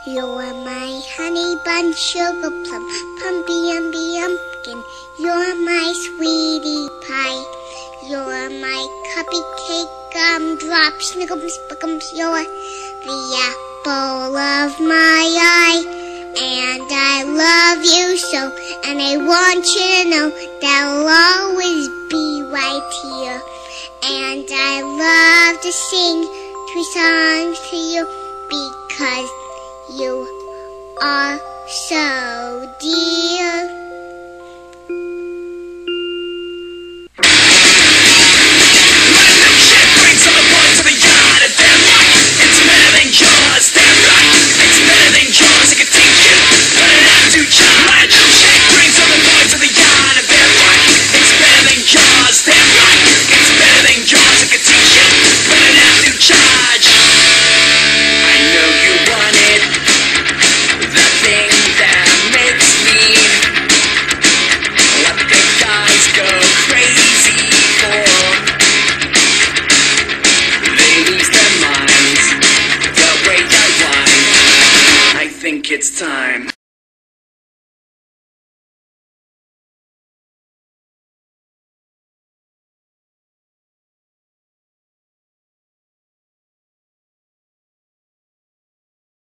You're my honey bun, sugar plum, pumpy umby umpkin. You're my sweetie pie. You're my cuppy cake, gumdrop, snickums, spickums. You're the apple of my eye. And I love you so, and I want you to know that I'll always be right here. And I love to sing 3 songs to you because you are so dear.